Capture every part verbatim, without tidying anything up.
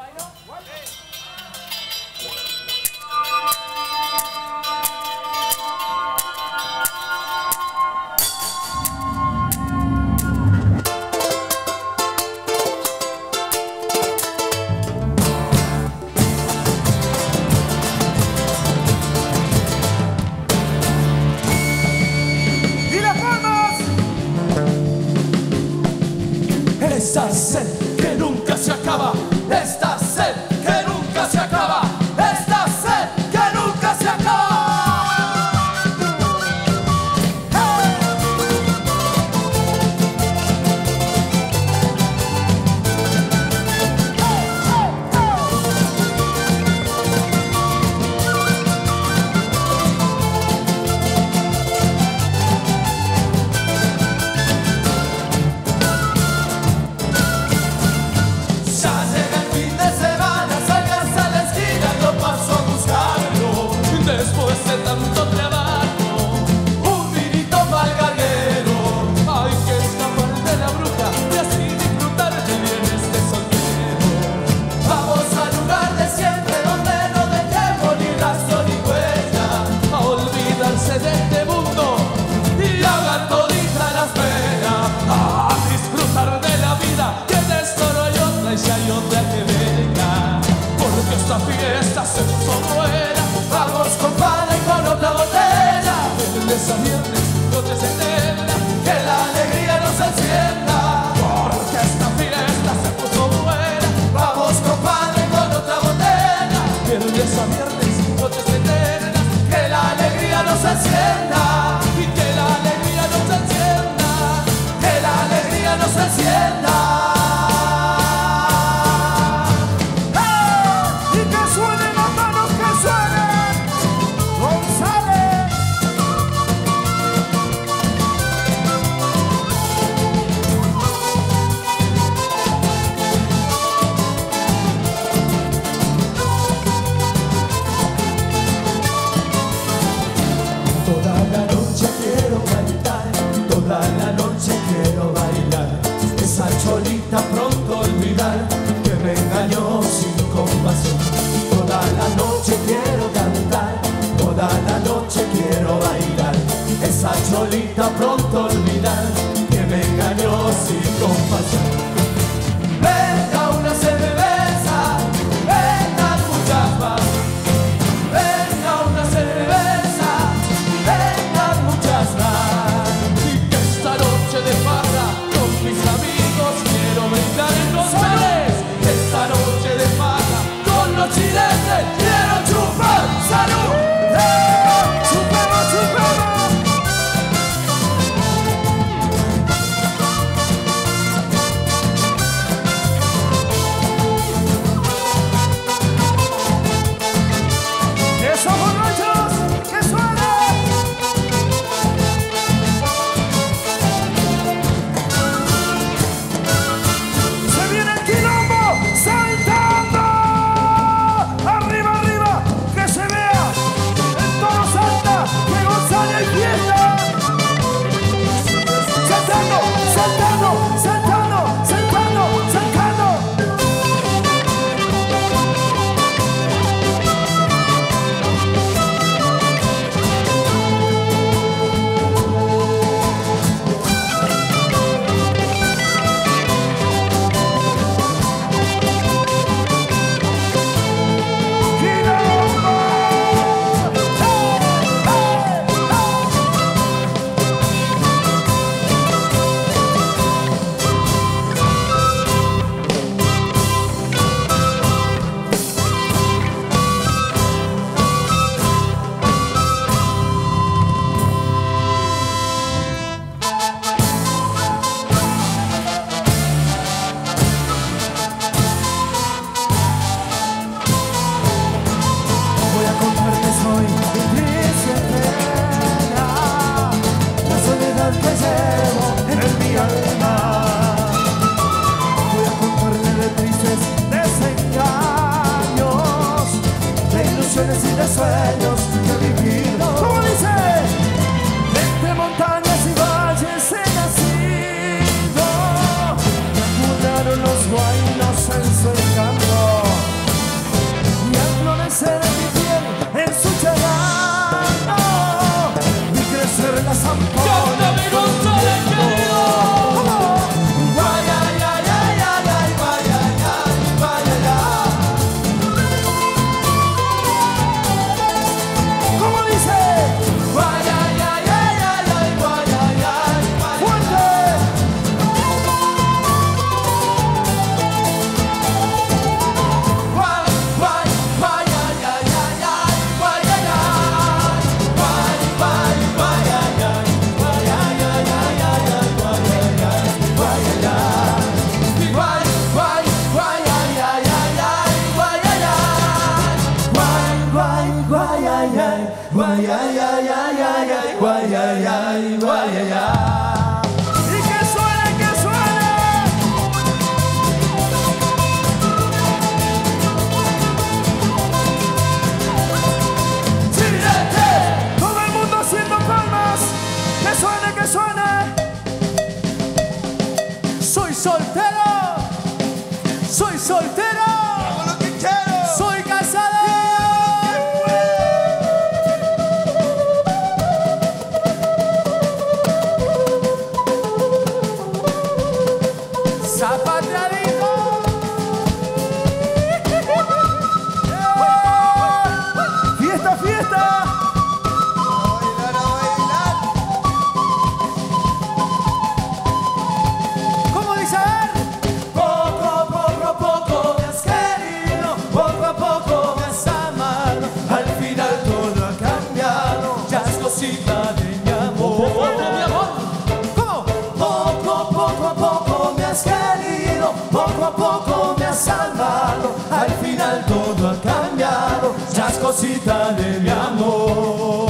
Esta sed que nunca se acaba, esta sed que nunca se acaba, esta sed que nunca se acaba. ¡Hey! Después de tanto trabajo, un vinito pa'l galguero. Hay que escapar de la bruja y así disfrutar de bien este soltero. Vamos al lugar de siempre donde no dejemos ni rastro ni huella, a olvidarse de este mundo y hagan todita las penas, a disfrutar de la vida, que de esto no hay otra y si hay otra que venga, porque esta fiesta se puso buena. Vamos compadre con otra botella, de lunes a viernes, noches eternas, que la alegría nos encienda, porque esta fiesta se puso buena. Vamos compadre con otra botella, de lunes a viernes, noches eternas, que la alegría nos encienda, y que la alegría nos encienda, que la alegría nos encienda. Soy soltero. Hago lo que quiero. Soy casado. Zapateadito. Fiesta, fiesta. A bailar, a bailar. ¿Cómo dice? A ver. Poco a poco a poco me has querido, poco a poco me has amado, al final todo ha cambiado, ya es cosita de mi amor. Mi amor. ¿Cómo? Poco, poco a poco me has querido, poco a poco me has salvado, al final todo ha cambiado, ya es cosita de mi amor.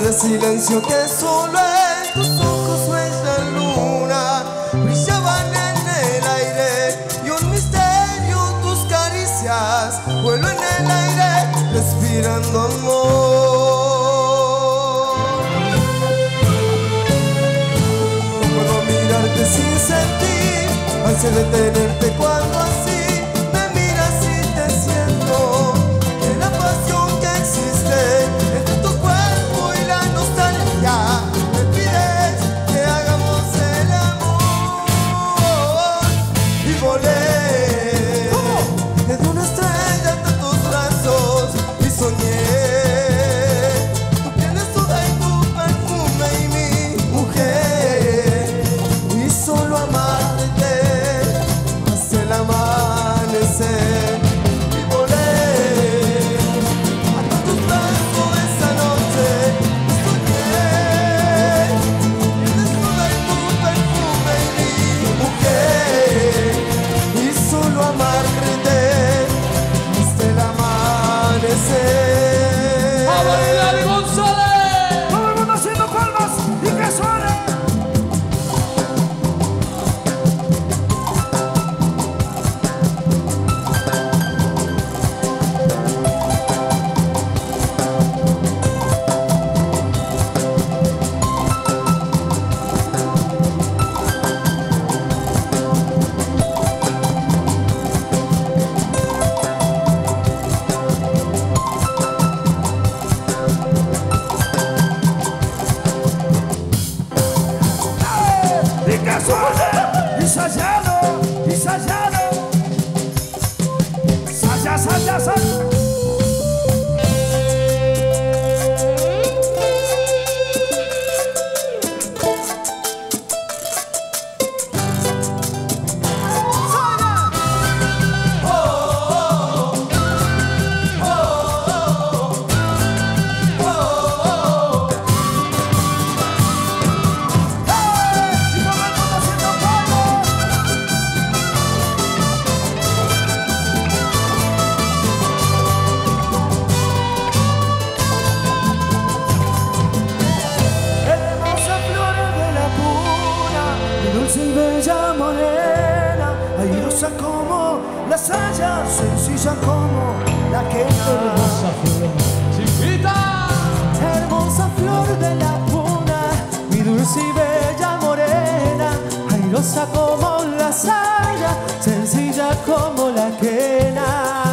de silencio que solo en tus ojos ves la luna. Brillaban en el aire y un misterio tus caricias. Vuelo en el aire respirando amor. No puedo mirarte sin sentir ansia de tenerte cuando así me miras y te siento. Que la pasión que existe entre tu cuerpo y la nostalgia me pides que hagamos el amor. Y volé desde una estrella hasta tus brazos y soñé. Tú tienes toda y tu perfume y mi mujer. Y solo amarte hasta el amanecer. Y volé hasta tus brazos esa noche y soñé. Tienes toda y tu perfume y mi mujer. Y solo amarte hasta el amanecer. ¡A bailar, González! Todo el mundo haciendo palmas y que suene. Y que suene. Ensayado, ensayado. Ensaya, ensaya, ensaya. Y todo el mundo haciendo palmas. Hermosa flor de la puna, de dulce y bella morena, airosa como la saya, sencilla como la que Hermosa flor, chiquita. Hermosa flor de la puna, mi dulce y bella morena, airosa como la saya, sencilla como la quena.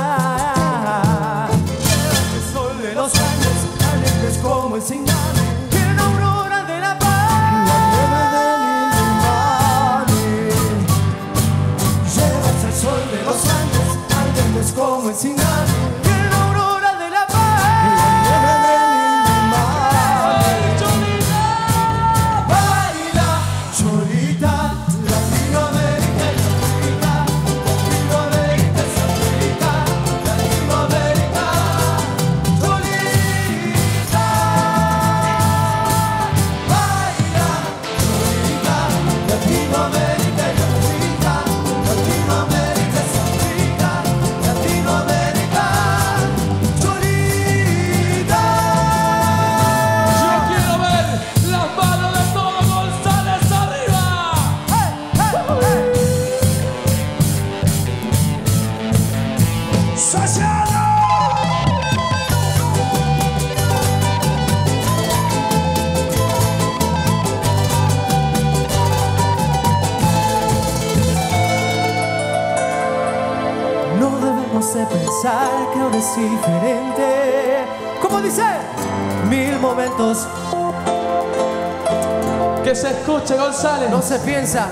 El sol de los Andes, alegres como el Sinai, en la aurora de la paz. La nieve del Illimani. Llevas el sol de los Andes, alegres como el Sinai, en la aurora de la paz. Nieve del Illimani. Cholita. Baila, Cholita, Latinoamérica, Cholita, Latinoamérica, Cholita, Latinoamérica, Cholita. Baila, Cholita, Latinoamérica, Cholita, Latinoamérica, Cholita, Latinoamérica, Cholita. Yo quiero ver las manos de todos González arriba. ¡Ensayado! No debemos de pensar que ahora es diferente. ¿Cómo dice? Mil momentos Que se escuche, González. no se piensa.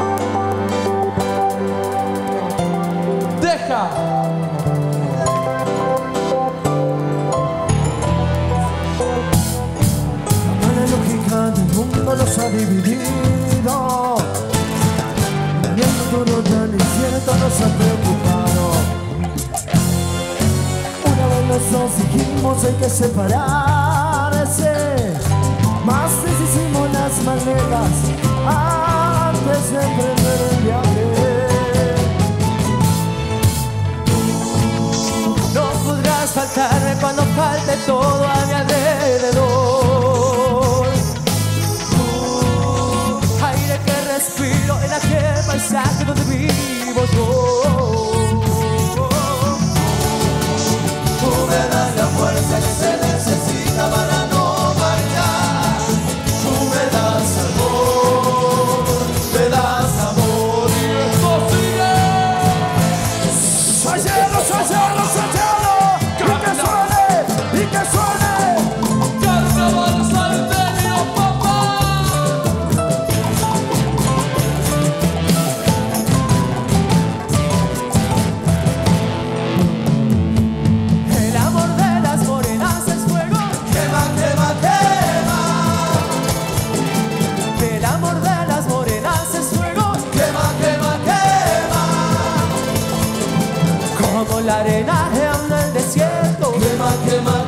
Deja. La mala lógica del mundo nos ha dividido. Y el futuro tan incierto nos ha preocupado. Una vez los dos dijimos hay que separarse. Más deshicimos las maletas antes de emprender el viaje. No podrás faltarme cuando falte todo a mi alrededor. como la arena en el desierto. Quema, quema